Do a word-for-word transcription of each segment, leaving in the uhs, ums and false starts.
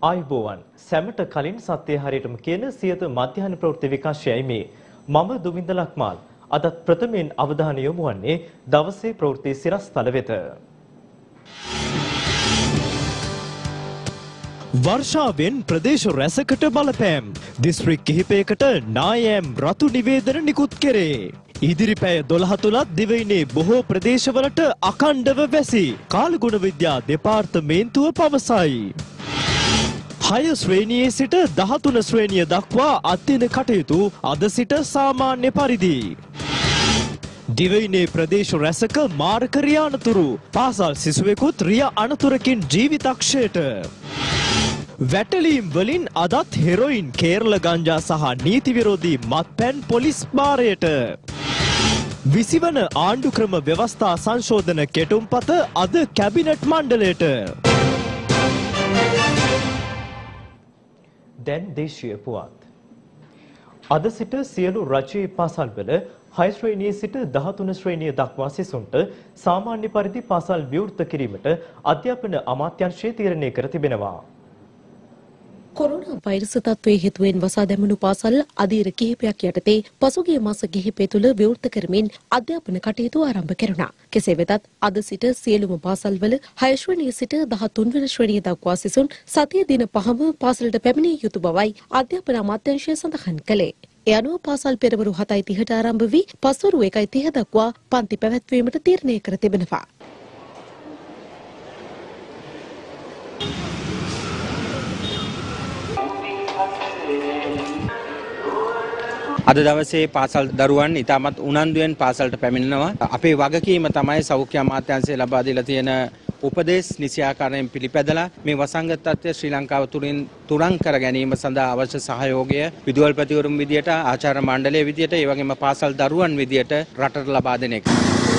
ආයුබෝවන් සැමට කලින් සත්‍ය හරියටම කියන සියත මධ්‍යහන ප්‍රවෘත්ති විකාශයයි මේ මම දුමින්ද ලක්මාල් අදත් ප්‍රථමයෙන් අවධානය යොමු වන්නේ දවසේ ප්‍රවෘත්ති සිරස්තල වෙත. වර්ෂාවෙන් ප්‍රදේශ රැසකට බලපෑම් දිස්ත්‍රික් කිහිපයකට නායම් රතු නිවේදන නිකුත් කෙරේ. ඉදිරි පැය දොළහ තුලත් දිවයිනේ බොහෝ ප්‍රදේශවලට අඛණ්ඩව වැසි කාලගුණ විද්‍යා දෙපාර්තමේන්තුව පවසයි. හය ශ්‍රේණියේ සිට දහතුන ශ්‍රේණිය දක්වා අධ්‍යයන කටයුතු අද සිට සාමාන්‍ය පරිදි. දිවයිනේ ප්‍රදේශ රැසක මාරක රිය අනතුරු පාසල් සිසුවෙකුත් රිය අනතුරකින් ජීවිතක්ෂයට. වැටලීම් වලින් අදත් හෙරොයින් කේරළ ගංජා සහ නීති විරෝධී මත්පැන් පොලිස් භාරයට. විසිවන ආණ්ඩුක්‍රම ව්‍යවස්ථා සංශෝධන කෙටුම්පත අද කැබිනට් මණ්ඩලයට. දැන් දේශීය පුවත්. අද සිට සියලු රජයේ පාසල්වල හය ශ්‍රේණියේ සිට දහතුන ශ්‍රේණිය දක්වා සිසුන්ට සාමාන්‍ය පරිදි පාසල් විවෘත කිරීමට අධ්‍යාපන අමාත්‍යාංශය තීරණය කර තිබෙනවා. කොරෝනා වෛරස තත්ත්වයේ හේතුවෙන් වසා දැමුණු පාසල් අධීර කිහිපයක් යටතේ පසුගිය මාස කිහිපය තුළ විවෘත කරමින් අධ්‍යාපන කටයුතු ආරම්භ කෙරුණා. කෙසේ වෙතත් අද සිට සියලුම පාසල්වල හය ශ්‍රේණිය සිට දහතුන් වන ශ්‍රේණිය දක්වා සිසුන් සතිය දින පහම පාසලට පැමිණිය යුතු බවයි අධ්‍යාපන අමාත්‍යාංශය සඳහන් කළේ. ඒ අනුව පාසල් පෙරවරු හතයි තිහට ආරම්භ වී පස්වරු එකයි තිහ දක්වා පන්ති පැවැත්වීමට තීරණය කර තිබෙනවා. අද දවසේ පාසල් දරුවන් ඉතාමත් උනන්දුවෙන් පාසලට පැමිණෙනවා. අපේ වගකීම තමයි සෞඛ්‍ය අමාත්‍යාංශය ලබා දීලා තියෙන උපදේශ නිසියාකාරයෙන් පිළිපැදලා මේ වසංගත තත්ත්වය ශ්‍රී ලංකාව තුලින් තුරන් කර ගැනීම සඳහා අවශ්‍ය සහයෝගය විදුහල්පතිවරුන් විදියට ආචාර්ය මණ්ඩලය විදියට ඒ වගේම පාසල් දරුවන් විදියට රටට ලබා දෙන එක.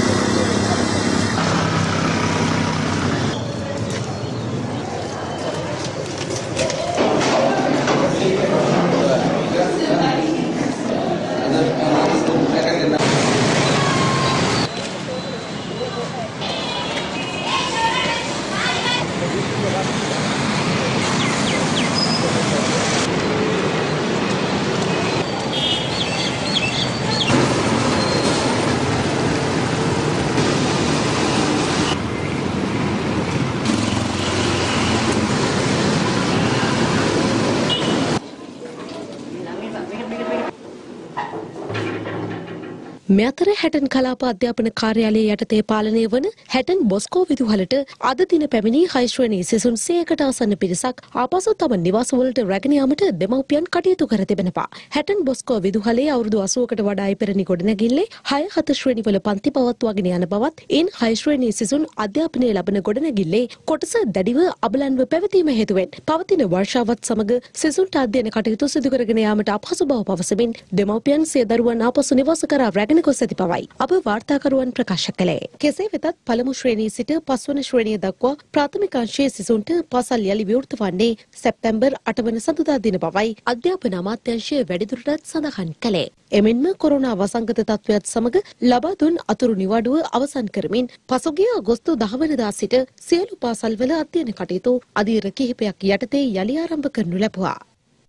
මේ අතර හැටන් කලාප අධ්‍යාපන කාර්යාලයේ යටතේ පාලනය වන හැටන් බොස්කෝ විදුහලට අද දින පැමිණි හය ශ්‍රේණී සිසුන් සියයකට ආසන්න පිරිසක් ආපසු තම නිවාසවලට රැගෙන යාමට දෙමව්පියන් කටයුතු කර තිබෙනවා. හැටන් බොස්කෝ විදුහලේ අවුරුදු අසූවකට වඩා ඉපැරණි ගොඩනැගිල්ලේ හය හත ශ්‍රේණිවල පන්ති පවත්වාගෙන යන බවත් ඉන් හය ශ්‍රේණී සිසුන් අධ්‍යාපනය ලබන ගොඩනැගිල්ලේ කොටස දැඩිව අබලන්ව පැවතීම හේතුවෙන් පවතින වර්ෂාවත් සමග සිසුන්ට අධ්‍යයන කටයුතු සිදු කරගෙන යාමට අපහසු බව පවසමින් දෙමව්පියන් සිය දරුවන් ආපසු නිවාස කරා රැගෙන ගොස් ඇති බවයි අප වාර්තාකරුවන් ප්‍රකාශ කළේ. කෙසේ වෙතත් පළමු ශ්‍රේණිය සිට පස්වන ශ්‍රේණිය දක්වා ප්‍රාථමික අංශයේ සිසුන්ට පාසල් යලි විවෘත වන්නේ සැප්තැම්බර් අට වන සඳුදා දින බවයි අධ්‍යාපන අමාත්‍යාංශය වැඩිදුරටත් සඳහන් කළේ. එමෙන්ම කොරෝනා වසංගත තත්ත්වයත් සමග ලබා දුන් අතුරු නිවාඩුව අවසන් කරමින් පසුගිය අගෝස්තු දහ වනදා සිට සියලු පාසල්වල අධ්‍යයන කටයුතු අධීර කිහිපයක් යටතේ යලි ආරම්භ කරනු ලැබුවා.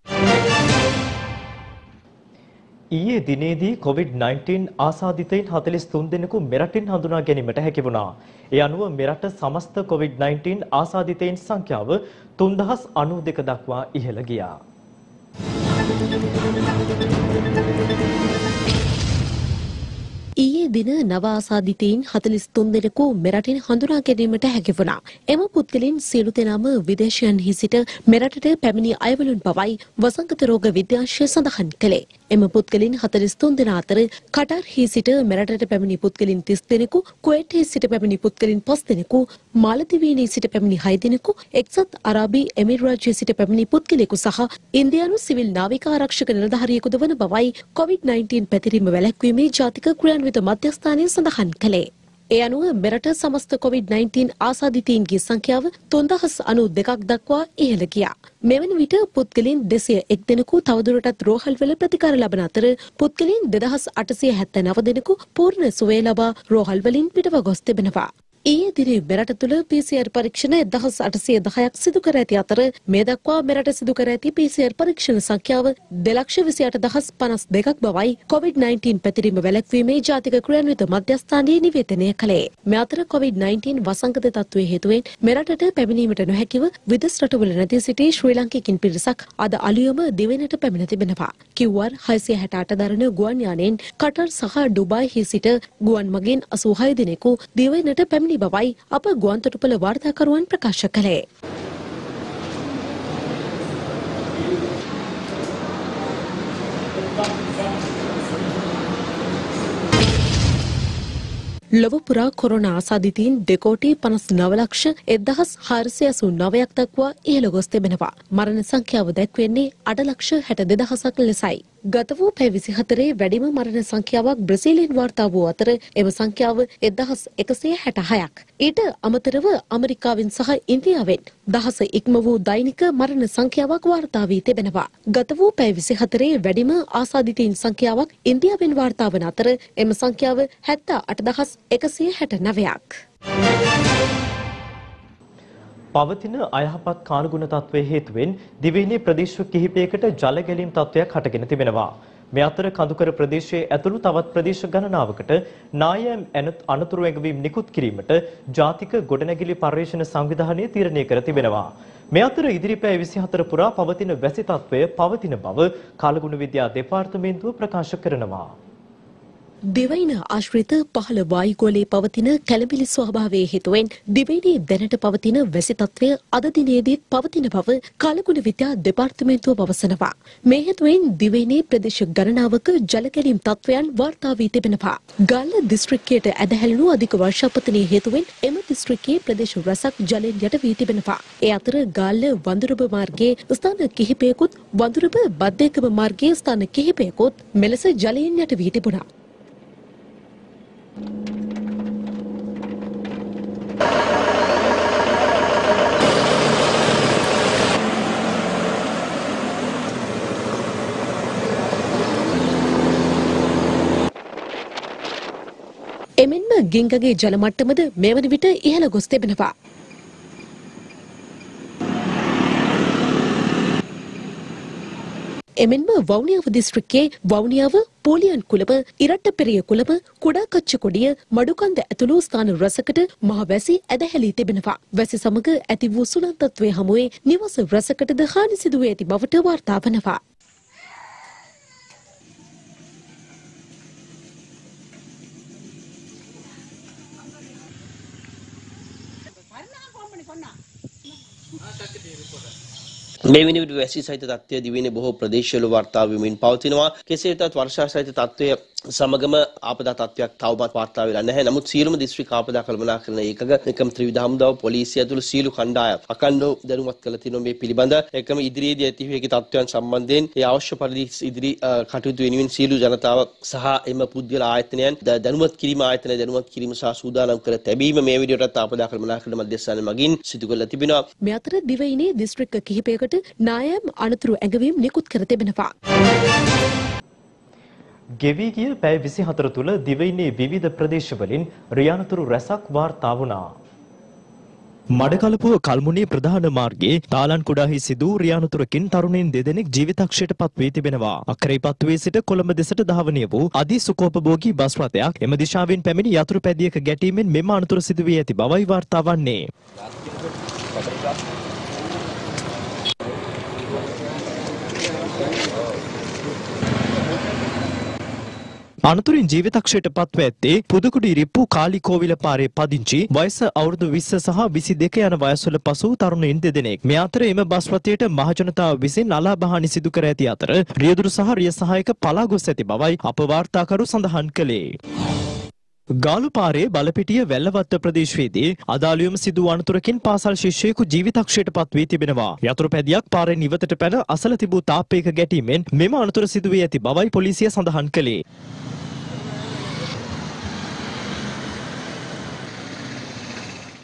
ඊයේ දිනේදී කොවිඩ් නයින්ටීන් ආසාදිතයින් හතළිස් තුන් දෙනෙකු මෙරටින් හඳුනා ගැනීමට හැකි වුණා. ඒ අනුව මෙරට සමස්ත කොවිඩ් නයින්ටීන් ආසාදිතයින් සංඛ්‍යාව තුන්දහස් අනූ දෙක දක්වා ඉහළ ගියා. ඊයේ දින නව ආසාදිතයින් හතළිස් තුන් දෙනෙකු මෙරටින් හඳුනා ගැනීමට හැකි වුණා. එම පුද්ගලයන් සියලු දෙනාම විදේශයන්හි සිට මෙරටට පැමිණි අයවලුන් බවයි වසංගත රෝග විද්‍යාංශය සඳහන් කළේ. එම පුද්ගලයන් හතළිස් තුන් දෙනා අතර කටාර්හි සිට මෙරටට පැමිණි පුද්ගලයන් තිස් දෙනෙකු, කුවේට්හි සිට පැමිණි පුද්ගලයන් පස් දෙනෙකු, මාලදිවයිනේ සිට පැමිණි හය දෙනෙකු, එක්සත් අරාබි එමිරාජ්‍යයේ සිට පැමිණි පුද්ගලයෙකු සහ ඉන්දියානු සිවිල් නාවික ආරක්ෂක නිලධාරියෙකුද වන බවයි කොවිඩ් නයින්ටීන් පැතිරීම වැළැක්වීමේ ජාතික ක්‍රියාන්විත මධ්‍යස්ථානය සඳහන් කළේ. ඒ අනුව මෙරට සමස්ත කොවිඩ් නයින්ටීන් ආසාදිතයින්ගේ සංඛ්‍යාව තුන්දහස් අනූ දෙකක් දක්වා ඉහළ ගියා. මෙවන විට පුද්ගලයන් දෙසිය එක් දෙනෙකු තවදුරටත් රෝහල්වල ප්‍රතිකාර ලබන අතර පුද්ගලයන් දෙදහස් අටසිය හැත්තෑනව දෙනෙකු පූර්ණ සුවය ලබා රෝහල්වලින් පිටව ගොස් තිබෙනවා. ඊයේ දිනේ මෙරට තුළ පී සී ආර් පරීක්ෂණ දහස් අටසිය දහයක් සිදු කර ඇති අතර මේ දක්වා මෙරට සිදු කර ඇති පී සී ආර් පරීක්ෂණ සංඛ්‍යාව දෙලක්ෂ විසි අට දහස් පනස් දෙකක් බවයි කොවිඩ් නයින්ටීන් පැතිරීම වැළැක්වීමේ ජාතික ක්‍රියාන්විත මධ්‍යස්ථානයේ නිවේදනය කළේ. මේ අතර කොවිඩ් නයින්ටීන් වසංගත තත්ත්වයේ හේතුවෙන් මෙරටට පැමිණීමට නොහැකිව විදෙස් රටවල නැති සිටි ශ්‍රී ලාංකිකින් පිරිසක් අද අලුයම දිවෙනට පැමිණ තිබෙනවා. කිව් ආර් හයසිය හැට අට දරන ගුවන් යානයෙන් කටර් සහ ඩුබායිහි සිට ගුවන් මගින් අසූ හය දිනෙකු දිවෙනට පැමිණි බවයි අප ගුවන්තොටුපළ වාර්තාකරුවන් ප්‍රකාශ කළේ. ලොව පුරා කොරෝනා ආසාදිතයින් දෙකෝටි පනස් නව ලක්ෂ එක්දහස් හාරසිය අසූ නවයක් දක්වා ඉහළ ගොස් තිබෙනවා. මරණ සංඛ්‍යාව දැක්වෙන්නේ අට ලක්ෂ හැට දෙදහසක් ලෙසයි. ගත වූ පැය විසිහතරේ වැඩිම මරණ සංඛ්‍යාවක් බ්‍රසීලයෙන් වාර්තා වූ අතර එම සංඛ්‍යාව එක්දහස් එකසිය හැට හයක්. ඊට අමතරව ඇමරිකාවෙන් සහ ඉන්දියාවෙන් දහස ඉක්ම වූ දෛනික මරණ සංඛ්‍යාවක් වාර්තා වී තිබෙනවා. ගත වූ පැය විසිහතරේ වැඩිම ආසාදිතයින් සංඛ්‍යාවක් ඉන්දියාවෙන් වාර්තා වන අතර එම සංඛ්‍යාව හැත්තෑ අට දහස් එකසිය හැට නවයක්. පවතින අයහපත් කාලගුණ තත්ත්වයේ හේතුවෙන් දිවයිනේ ප්‍රදේශ කිහිපයකට ජල ගැලීම් තත්ත්වයක් හටගෙන තිබෙනවා. මේ අතර කඳුකර ප්‍රදේශයේ ඇතුළු තවත් ප්‍රදේශ ගණනාවකට නායම් අනතුරු ඇඟවීම් නිකුත් කිරීමට ජාතික ගොඩනැගිලි පර්යේෂණ සංවිධානය තීරණය කර තිබෙනවා. මේ අතර ඉදිරි පැය විසිහතර පුරා පවතින වැසි තත්ත්වය පවතින බව කාලගුණ විද්‍යා දෙපාර්තමේන්තුව ප්‍රකාශ කරනවා. දිවයින ආශ්‍රිත පහළ වායුගෝලයේ පවතින කැළඹිලි ස්වභාවයේ හේතුවෙන් දිවයිනේ දැනට පවතින වැසි තත්ත්වය අද දිනේදීත් පවතින බව කාලගුණ විද්‍යා දෙපාර්තමේන්තුව පවසනවා. මේ හේතුවෙන් දිවයිනේ ප්‍රදේශ ගණනාවක ජල ගැලීම් තත්ත්වයන් වාර්තා වී තිබෙනවා. ගල්ල දිස්ත්‍රික්කයට ඇදහැළුණු අධික වර්ෂාපතනයේ හේතුවෙන් එම දිස්ත්‍රික්කයේ ප්‍රදේශ රැසක් ජලයෙන් යට වී තිබෙනවා. ඒ අතර ගාල්ල වඳුරඹ මාර්ගයේ ස්ථාන කිහිපයකුත් වඳුරඹ බද්දේකම මාර්ගයේ ස්ථාන කිහිපයකුත් මෙලෙස ජලයෙන් යට වී තිබුණා. එමෙන්ම ගිංගගේ ජල මට්ටමද මේ වන විට ඉහළ ගොස් තිබෙනවා. එමෙන්ම වවුනියාව දිස්ත්‍රික්කයේ වවුනියාව පෝලියන් කුලම ඉරට්ටපෙරිය කුලම කුඩා කච්චකොඩිය මඩුකන්ද ඇතුළු ස්ථාන රැසකට මහ වැසි ඇදහැලී තිබෙනවා. වැසි සමග ඇති වූ සුළං තත්ත්වය හමුවේ නිවස රැසකටද හානි සිදුවේ ඇති බවට වාර්තා වනවා. මේ වෙන විට වැසි සහිත තත්ත්වය දිවයිනේ බොහෝ ප්‍රදේශවල වාර්තා වෙමින් පවතිනවා. කෙසේ වෙතත් වර්ෂා සහිත තත්ත්වය සමගම ආපදා තත්ත්වයක් තවමත් වාර්තා වෙලා නැහැ. නමුත් සියලුම දිස්ත්‍රික් ආපදා කළමනාකරණ ඒකක එකම ත්‍රිවිධ හමුදාව පොලිසිය ඇතුළු සියලු කණ්ඩායම් අකණ්ඩව දැනුවත් කළ තිනවා මේ පිළිබඳ. එකම ඉදිරියේදී ඇති වූ හැකි තත්ත්වයන් සම්බන්ධයෙන් ඒ අවශ්‍ය පරිදි ඉදිරි කටයුතු වෙනුවෙන් සියලු ජනතාව සහ එම පුද්ගල ආයතනයන් දැනුවත් කිරීම ආයතන දැනුවත් කිරීම සහ සූදානම් කර තැබීම මේ විදිහටත් ආපදා කළමනාකරණ මධ්‍යස්ථානය මගින් සිදු කරලා තිබෙනවා. මේ අතර දිවයිනේ දිස්ත්‍රික්ක කිහිපයකට නායම් අනතුරු ඇඟවීම් නිකුත් කර තිබෙනවා. ගෙවී ගිය පැය විසිහතර තුළ දිවයිනේ විවිධ ප්‍රදේශවලින් රියනතුරු රැසක් වාර්තා වුණා. මඩකලපුව කල්මුණේ ප්‍රධාන මාර්ගයේ තාලන් කුඩාහි සිදු රියනතුරකින් තරුණයින් දෙදෙනෙක් ජීවිතක්ෂයට පත් වී තිබෙනවා. අක්කරේපත්තුවේ සිට කොළඹ දෙසට ධාවනය වූ අධි සුකෝපභෝගී බස් රථයක් එම දිශාවෙන් පැමිණි යතුරු පැදියක ගැටීමෙන් මෙම අනතුර සිදු වී ඇති බවයි වාර්තා වන්නේ. අනතුරින් ජීවිතක්ෂයට පත්ව ඇත්තේ පුදුකුඩි රිප්පු කාලිකෝවිල පාරේ පදිංචි වයස අවුරුදු විස්ස සහ විසි දෙක යන වයස්වල පසු තරුණයින් දෙදෙනෙක්. මේ අතර එම බස් රථයට මහජනතාව විසින් අලාභහානි සිදු කර ඇති අතර රියදුරු සහ රිය සහායක පලා ගොස් ඇති බවයි අප වාර්තාකරු සඳහන් කළේ. ගාලුපාරේ බලපිටිය වැල්ලවත්ත ප්‍රදේශයේදී අදාළියම සිදු අනතුරකින් පාසල් ශිෂ්‍යයෙකු ජීවිතක්ෂයට පත් වී තිබෙනවා. යතුරු පැදියක් පාරෙන් ඉවතට පැන අසල තිබූ තාප්පයක ගැටීමෙන් මෙම අනතුර සිදු වී ඇති බවයි පොලිසිය සඳහන් කළේ.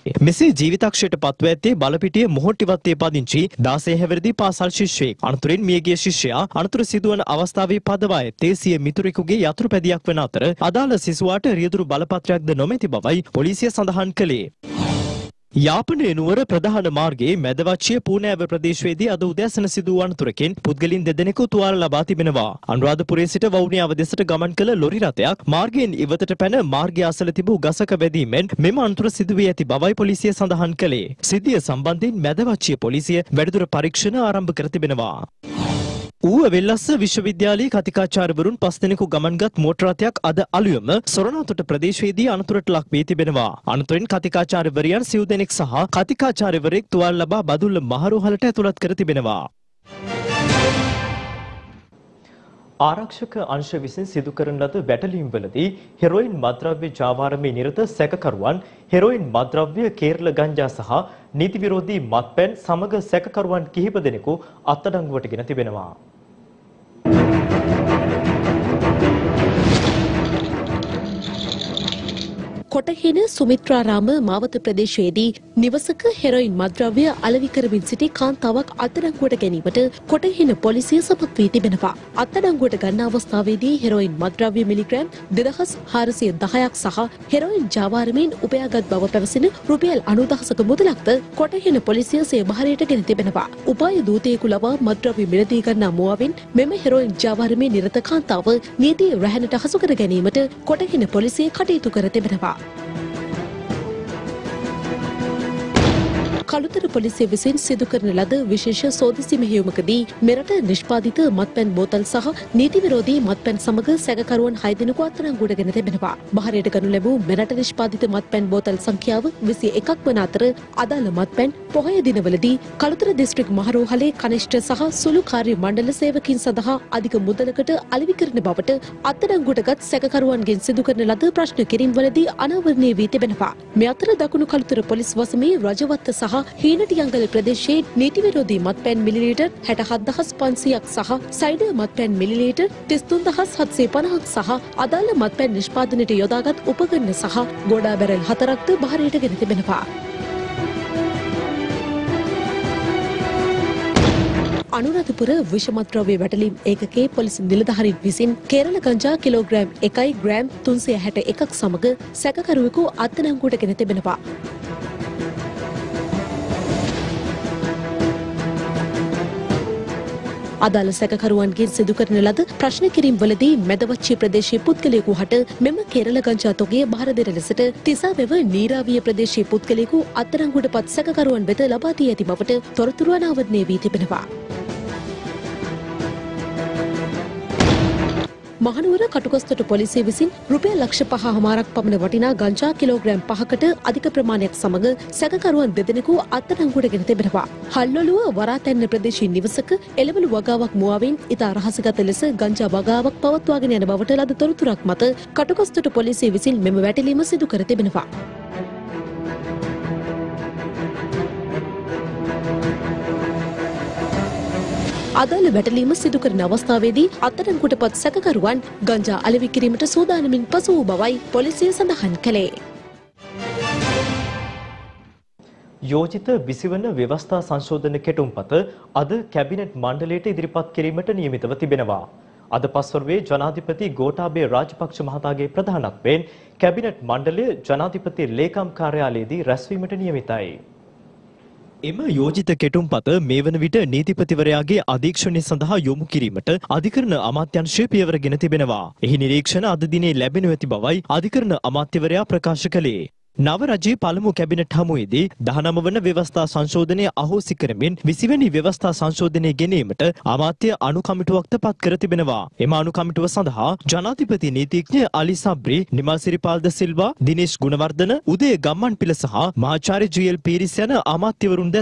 මෙසේ ජීවිතක්ෂයට පත්ව ඇත්තේ බලපිටිය මොහොට්ටිවත්තේ පදිංචි දාසය හැවිරිදි පාසල් ශිෂ්‍යයෙක්. අනතුරින් මියගිය ශිෂ්‍යයා අනතුර සිදුවන අවස්ථාවේ පදවා ඇත්තේ සිය මිතුරෙකුගේ යතුරුපැදියක් වන අතර අදාළ සිසුවාට රියදුරු බලපත්‍රයක්ද නොමැති බවයි පොලිසිය සඳහන් කළේ. යාපනයේ නුවර ප්‍රධාන මාර්ගයේ මැදවච්චිය පූනෑව ප්‍රදේශයේදී අද උදෑසන සිදු වූ අනතුරකින් පුද්ගලින් දෙදෙනෙකු තුවාල ලබා තිබෙනවා. අනුරාධපුරයේ සිට වවුනියාව දෙසට ගමන් කළ ලොරි රථයක් මාර්ගයෙන් ඉවතට පැන මාර්ගය අසල තිබූ ගසක වැදීමෙන් මෙම අනතුර සිදු වී ඇති බවයි පොලිසිය සඳහන් කළේ. සිද්ධිය සම්බන්ධයෙන් මැදවච්චිය පොලිසිය වැඩිදුර පරීක්ෂණ ආරම්භ කර තිබෙනවා. ඌව වෙල්ලස්ස විශ්වවිද්‍යාලයේ කතිකාචාර්යවරුන් පස් දෙනෙකු ගමන්ගත් මෝටර රථයක් අද අලුයම සොරණතොට ප්‍රදේශයේදී අනතුරට ලක් වී තිබෙනවා. අනතුරින් කතිකාචාර්යවරියන් සිව් දෙනෙක් සහ කතිකාචාර්යවරයෙක් තුවාල ලබා බදුල්ල මහරෝහලට ඇතුළත් කර තිබෙනවා. ආරක්ෂක අංශ විසින් සිදු කරන ලද වැටලීම්වලදී හෙරොයින් මත්ද්‍රව්‍ය ජාවාරමේ නිරත සැකකරුවන් හෙරොයින් මත්ද්‍රව්‍ය කේරළ ගංජා සහ නීති විරෝධී මත්පැන් සමග සැකකරුවන් කිහිප දෙනෙකු අත්අඩංගුවට ගෙන තිබෙනවා. කොටහෙන සුමිත්‍රාරාම මාවත ප්‍රදේශයේදී නිවසක හෙරොයින් මත්ද්‍රව්‍ය අලෙවි කරමින් සිටි කාන්තාවක් අත්අඩංගුවට ගැනීමට කොටහෙන පොලිසිය සමත් වී තිබෙනවා. අත්අඩංගුවට ගන්න අවස්ථාවේදී හෙරොයින් මත්ද්‍රව්‍ය මිලිග්‍රෑම් දෙදහස් හාරසිය දහයක් සහ හෙරොයින් ජාවාරමෙන් උපයාගත් බව පැවසෙන රුපියල් අනූදහසක මුදලක්ද කොටහෙන පොලිසිය සේභාරයට ගෙන තිබෙනවා. උපාය දූතයෙකු ලවා මත්ද්‍රව්‍ය මිලදී ගන්නා මුවාවෙන් මෙම හෙරොයින් ජාවාරමේ නිරත කාන්තාව නීතිය රැහැනට හසු කර ගැනීමට කොටහෙන පොලිසිය කටයුතු කර තිබෙනවා. කළුතර පොලිසිය විසින් සිදු කරන ලද විශේෂ සෝදිසි මෙහෙයුමකදී මෙරට නිෂ්පාදිත මත්පැන් බෝතල් සහ නීති විරෝධී මත්පැන් සමග සැකකරුවන් හය දෙනෙකු අත්අඩංගුවට ගෙන තිබෙනවා. බහරයට ගනු ලැබූ මෙරට නිෂ්පාදිත මත්පැන් බෝතල් සංඛ්‍යාව විසි එකක් වන අතර අදාළ මත්පැන් පොහොය දිනවලදී කළුතර දිස්ත්‍රික් මහරෝහලේ කනිෂ්ඨ සහ සුළු කාර්ය මණ්ඩල සේවකින් සඳහා අධික මුදලකට අලෙවි කරන බවට අත්අඩංගුවටගත් සැකකරුවන්ගෙන් සිදු කරන ලද ප්‍රශ්න කිරීම්වලදී අනාවරණය වී තිබෙනවා. මේ අතර දකුණු කළුතර පොලිස් වසමේ රජවත්ත සහ හීනටියංගල ප්‍රදේශයේ නීති විරෝධී මත්පැන් මිලිලීටර් හැට හත්දහස් පන්සියයක් සහ සයිඩර් මත්පැන් මිලිලීටර් තිස් තුන්දහස් හත්සිය පනහක් සහ අදාළ මත්පැන් නිෂ්පාදනයට යොදාගත් උපකරණ සහ ගොඩා බැරල් හතරක්ද බහරයට ගෙන තිබෙනවා. අනුරාධපුර විෂමද්‍රව්‍ය වැටලීම් ඒකකයේ පොලිස් නිලධාරීන් විසින් කේරළ ගංජා කිලෝග්‍රෑම් එකයි ග්‍රෑම් තුන්සිය හැට එකක් සමග සැකකරුවෙකු අත්අඩංගුවට ගෙන තිබෙනවා. අදාළ සැකකරුවන්ගෙන් සිදු කරන ලද ප්‍රශ්න කිරීම් වලදී මැදවච්චිය ප්‍රදේශයේ පුද්ගලයෙකු හට මෙම කේරළ ගංජා තොගය බහර දෙන ලෙසට තිසාවැව නීරාවිය ප්‍රදේශයේ පුද්ගලයෙකු අත්අඩංගුවට පත් සැකකරුවන් වෙත ලබා දී ඇති බවට තොරතුරු අනාවරණය වී තිබෙනවා. මහනුවර කටුකස්තොට පොලිසිය විසින් රුපියල් ලක්ෂ පහ හමාරක් පමණ වටිනා ගංජා කිලෝග්‍රෑම් පහකට අධික ප්‍රමාණයක් සමග සැකකරුවන් දෙදෙනෙකු අත්අඩංගුවට ගෙන තිබෙනවා. හල්ඔලුව වරාතැන්න ප්‍රදේශයේ නිවසක එළවලු වගාවක් මුවාවෙන් ඉතා රහසිගත ලෙස ගංජා වගාවක් පවත්වාගෙන යන බවට ලද තොරතුරක් මත කටුකස්තොට පොලිසිය විසින් මෙම වැටලීම සිදු කර තිබෙනවා. අදාළ වැටලීම සිදු කරන අවස්ථාවේදී අත්අඩංගුවට පත් සැකකරුවන් ගංජා අලෙවි කිරීමට සූදානමින් පසු වූ බවයි පොලිසිය සඳහන් කළේ. යෝජිත විසිවන ව්‍යවස්ථා සංශෝධන කෙටුම්පත අද කැබිනට් මණ්ඩලයට ඉදිරිපත් කිරීමට නියමිතව තිබෙනවා. අද පස්වරුවේ ජනාධිපති ගෝඨාභය රාජපක්ෂ මහතාගේ ප්‍රධානත්වයෙන් කැබිනට් මණ්ඩලය ජනාධිපති ලේකම් කාර්යාලයේදී රැස්වීමට නියමිතයි. එම යෝජිත කෙටුම්පත මේ වන විට නීතිපතිවරයාගේ අධීක්ෂණය සඳහා යොමු කිරීමට අධිකරණ අමාත්‍යංශය පියවර ගෙන තිබෙනවා. එහි නිරීක්ෂණ අද දිනේ ලැබෙනු ඇති බවයි අධිකරණ අමාත්‍යවරයා ප්‍රකාශ කළේ. නව රජයේ පළමු කැබිනට් හමුවේදී දහනව වන ව්‍යවස්ථා සංශෝධනය අහෝසි කරමින් විසිවැනි ව්‍යවස්ථා සංශෝධනය ගෙනීමට අමාත්‍ය අනුකමිටුවක්ද පත් කර තිබෙනවා. එම අනුකමිටුව සඳහා ජනාධිපති නීතිඥ අලි සබ්රි, නිමල් සිරිපාල්ද සිල්වා, දිනේෂ් ගුණවර්ධන, උදය ගම්මන්පිල සහ මහාචාර්ය ජී.එල්. පීරිස් යන අමාත්‍යවරුන්ද ඇතුළත්.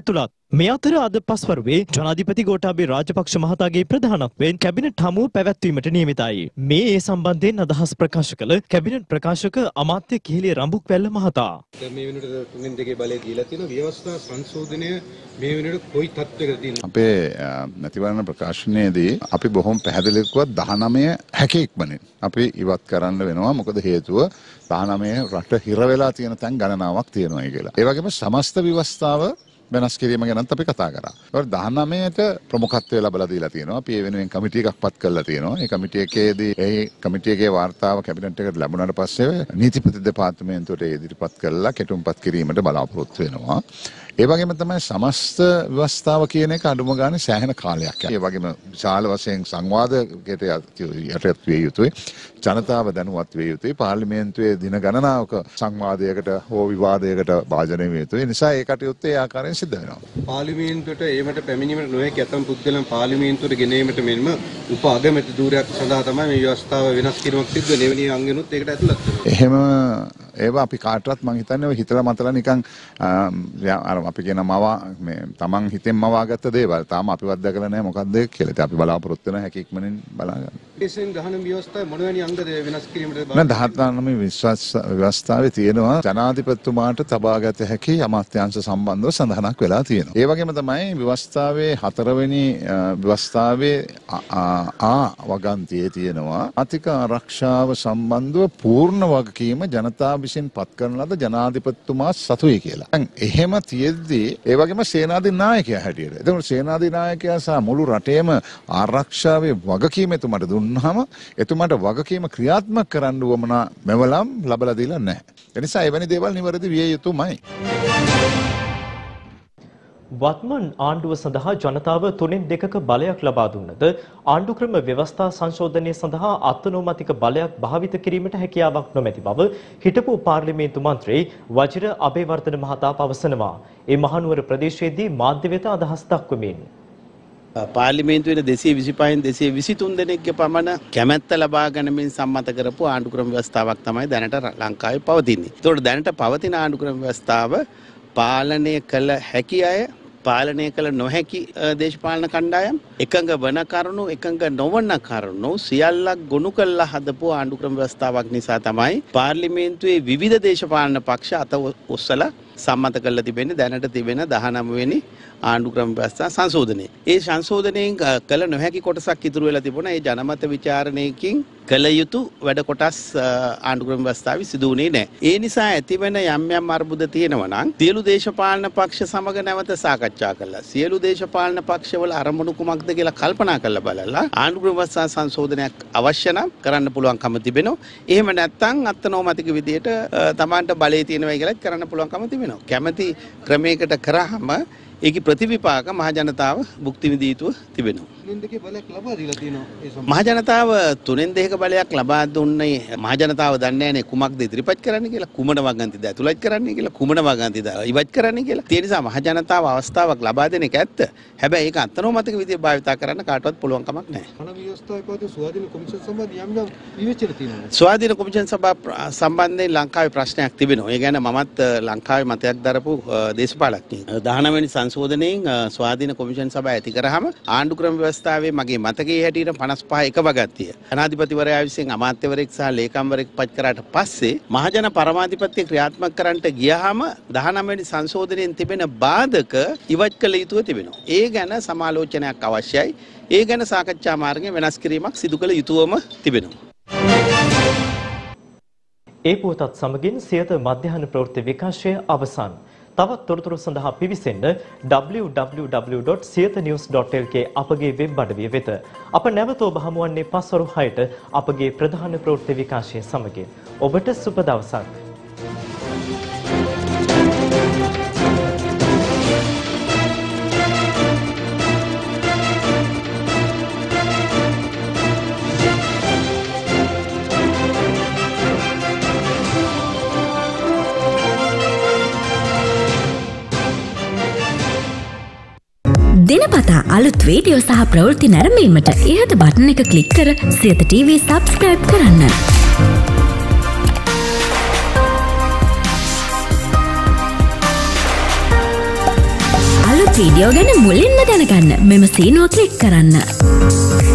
මේ අතර අද පස්වරුවේ ජනාධිපති ගෝඨාභය රාජපක්ෂ මහතාගේ ප්‍රධානත්වයෙන් කැබිනට් හමුව පැවැත්වීමට නියමිතයි. මේ ඒ සම්බන්ධයෙන් අදහස් ප්‍රකාශ කළ කැබිනට් ප්‍රකාශක අමාත්‍ය කිහිලිය රඹුක්වැල්ල මහතා. මේ වෙනකොට තුනෙන් දෙකේ බලය දීලා තියෙනවා. ව්‍යවස්ථා සංශෝධනය මේ වෙනකොට කොයි තත්ත්වයකද තියෙන්නේ? අපේ නැතිවරණ ප්‍රකාශනයේදී අපි බොහොම පැහැදිලිවම දහනවය හැකි ඉක්මනින් අපි ඉවත් කරන්න වෙනවා. මොකද හේතුව දහනවය රට හිර වෙලා තියෙන තැන් ගණනාවක් තියෙනවා කියලා. ඒ වගේම සමස්ත ව්‍යවස්ථාව වෙනස් කිරීම ගැනත් අපි කතා කරා. ඒවල දහනවයට ප්‍රමුඛත්වය ලැබලා දීලා තියෙනවා. අපි ඒ වෙනුවෙන් කමිටු එකක් පත් කරලා තියෙනවා. ඒ කමිටු එකේදී ඒ කමිටු එකේ වාර්තාව කැබිනට් එකට ලැබුණාට පස්සේ නීතිපති දෙපාර්තමේන්තුවට ඉදිරිපත් කරලා කෙටුම්පත් කිරීමට බලාපොරොත්තු වෙනවා. ඒ වගේම තමයි සමස්ත ව්‍යවස්ථාව කියන එක අඩුම ගානේ සෑහෙන කාලයක්. ඒ වගේම විශාල වශයෙන් සංවාදයකට යටත් විය යුතුයි. ජනතාව දැනුවත් විය යුතුයි. පාර්ලිමේන්තුවේ දින ගණනාවක සංවාදයකට හෝ විවාදයකට භාජනය විය යුතුයි. ඒ නිසා ඒ කටයුත්ත ඒ ආකාරයෙන් සිද්ධ වෙනවා. පාර්ලිමේන්තුවට ඒකට පැමිණීමට නොහැකි ඇතම් පුද්ගලයන් පාර්ලිමේන්තුවට ගෙනීමට මෙන්ම උප අගමැති ධූරයක් සඳහා තමයි මේ ව්‍යවස්ථාව වෙනස් කිරීමක් සිද්ධ වෙන්නේ. එවැනි අංගනුත් ඒකට ඇතුළත් වෙනවා. එහෙම ඒවා අපි කාටවත් මං හිතන්නේ ඔය හිතලා මතලා නිකන් අර අපි කියන මවා මේ තමන් හිතෙන් මවාගත්ත දේවල් තාම අපිවත් දැකලා නැහැ මොකක්ද කියලා. ඉතින් අපි බලාපොරොත්තු වෙන හැකි ඉක්මනින් බලා ගන්න. ඒසෙන් ගහන ව්‍යවස්ථාවේ මොනවැනි අංගද වෙනස් කිරීමට මම දහනවය විශ්වාස ව්‍යවස්ථාවේ තියෙනවා ජනාධිපතිතුමාට තබාගත හැකි අමාත්‍යාංශ සම්බන්ධව සඳහනක් වෙලා තියෙනවා. ඒ වගේම තමයි ව්‍යවස්ථාවේ හතරවෙනි ව්‍යවස්ථාවේ ආ වගන්තියේ තියෙනවා ආර්ථික ආරක්ෂාව සම්බන්ධව පූර්ණ වගකීම ජනතාව විසින් පත් කරන ලද ජනාධිපතිතුමා සතුයි කියලා. දැන් එහෙම තියෙද්දී ඒ වගේම සේනාධි නායකයා හැටියට. එතකොට සේනාධි නායකයා සහ මුළු රටේම ආරක්ෂාවේ වගකීම එතුමාට දුන්නාම එතුමාට වගකීම ක්‍රියාත්මක කරන්න උවමනා මෙවලම් ලබලා දීලා නැහැ. ඒ නිසා එවැනි දේවල් නිවැරදි විය යුතුමයි. වත්මන් ආණ්ඩුව සඳහා ජනතාව තුනෙන් දෙකක බලයක් ලබා දුන්නද ආණ්ඩුක්‍රම ව්‍යවස්ථා සංශෝධනය සඳහා අත්නෝමතික බලයක් භාවිත කිරීමට හැකියාවක් නොමැති බව හිටපු පාර්ලිමේන්තු මන්ත්‍රී වජිර අබේවර්ධන මහතා පවසනවා. ඒ මහනුවර ප්‍රදේශයේදී මාධ්‍ය වෙත අදහස් දක්වමින් පාර්ලිමේන්තුවේ දෙසිය විසිපහෙන් දෙසිය විසිතුන් දෙනෙක්ගේ පමණ කැමැත්ත ලබා ගැනීමෙන් සම්මත කරපු ආණ්ඩුක්‍රම ව්‍යවස්ථාවක් තමයි දැනට ලංකාවේ පවතින්නේ. ඒතකොට දැනට පවතින ආණ්ඩුක්‍රම ව්‍යවස්ථාව පාලනය කළ හැකි අය පාලනය කළ නොහැකි දේශපාලන කණ්ඩායම් එකඟ වන කරුණු එකඟ නොවන කරුණු සියල්ලක් ගොනු කළා හදපු ආණ්ඩුක්‍රම ව්‍යවස්ථාවක් නිසා තමයි පාර්ලිමේන්තුවේ විවිධ දේශපාලන පක්ෂ අත ඔස්සලා සම්මත කරලා තිබෙන්නේ දැනට තිබෙන දහනවය වෙනි ආණ්ඩුක්‍රම ව්‍යවස්ථා සංශෝධනය. ඒ සංශෝධනයෙන් කළ නොහැකි කොටසක් ඉතුරු වෙලා තිබුණා. ඒ ජනමත විචාරණයකින් කළ යුතු වැඩ කොටස් ආණ්ඩුක්‍රම ව්‍යවස්ථාවේ සිදු වුණේ නැහැ. ඒ නිසා ඇතිවෙන යම් යම් අර්බුද තියෙනවා නම් සියලු දේශපාලන පක්ෂ සමග නැවත සාකච්ඡා කළා. සියලු දේශපාලන පක්ෂවල අරමුණු කුමක්ද කියලා කල්පනා කරලා බලලා ආණ්ඩුක්‍රම ව්‍යවස්ථා සංශෝධනයක් අවශ්‍ය නම් කරන්න පුළුවන්කම තිබෙනවා. එහෙම නැත්නම් අත්නෝමතික විදියට තමන්ට බලය තියෙනවා කියලා කරන්න පුළුවන්කම තිබෙනවා. කැමැති ක්‍රමයකට කරාම ඒකේ ප්‍රතිවිපාක මහ ජනතාව භුක්ති විඳ යුතුව තිබෙනවා. තුනෙන් දෙකේ බලයක් ලබා දීලා තියෙනවා. ඒ මහ ජනතාව තුනෙන් දෙකක බලයක් ලබා දුන්නේ මහ ජනතාව දන්නේ නැහැනේ කුමක්ද ඉදිරිපත් කරන්න කියලා, කුමන වගන්තිද ඇතුළත් කරන්නේ කියලා, කුමන වගන්තිද ඉවත් කරන්නේ කියලා. ඒ නිසා මහ ජනතාව අවස්ථාවක් ලබා දෙන එක ඇත්ත. හැබැයි ඒක අත්නෝමතික විදිහට භාවිතා කරන්න කාටවත් පුළුවන් කමක් නැහැ. අන ව්‍යවස්ථාවේ පවතින ස්වාධීන කොමිෂන් සභාවේ යම් යම් විවේචන තියෙනවා. ස්වාධීන කොමිෂන් සභාව සම්බන්ධයෙන් ලංකාවේ ප්‍රශ්නයක් තිබෙනවා. ඒ කියන්නේ මමත් ලංකාවේ මතයක් දරපු දේශපාලඥයෙක්. දහනවය වෙනි සංශෝධනයෙන් ස්වාධීන කොමිෂන් සභාව ඇති කරාම ආණ්ඩුක්‍රම ව්‍යවස්ථාවේ මගේ මතකයේ හැටියට පනස් පහ එක වගන්තිය. ජනාධිපතිවරයා විසින් අමාත්‍යවරයෙක් සහ ලේකම්වරයෙක් පත් කරාට පස්සේ මහජන පරමාධිපත්‍ය ක්‍රියාත්මක කරන්නට ගියාම දහනවය වෙනි සංශෝධනයෙන් තිබෙන බාධක ඉවත් කළ යුතුව තිබෙනවා. ඒ ගැන සමාලෝචනයක් අවශ්‍යයි. ඒ ගැන සාකච්ඡා මාර්ගයෙන් වෙනස් කිරීමක් සිදු කළ යුතුවම තිබෙනවා. ඒ පුවතත් සමගින් සියත මධ්‍යහන ප්‍රවෘත්ති විකාශය අවසන්. තවත් තොරතුරු සඳහා පිවිසෙන්න w w w dot siyatha news dot l k අපගේ වෙබ් අඩවිය වෙත. අප නැවත ඔබ හමුවන්නේ පස්වරු හයට අපගේ ප්‍රධාන ප්‍රවෘත්ති විකාශය සමගින්. ඔබට සුබ දවසක්. දිනපතා අලුත් වීඩියෝ සහ ප්‍රවෘත්ති නැරඹීමට ඉහත බටන් එක ක්ලික් කර සියත ටීවී සබ්ස්ක්‍රයිබ් කරන්න. අලුත් වීඩියෝ වීඩියෝ ගැන මුලින්ම දැනගන්න මෙම සීනුව ක්ලික් කරන්න.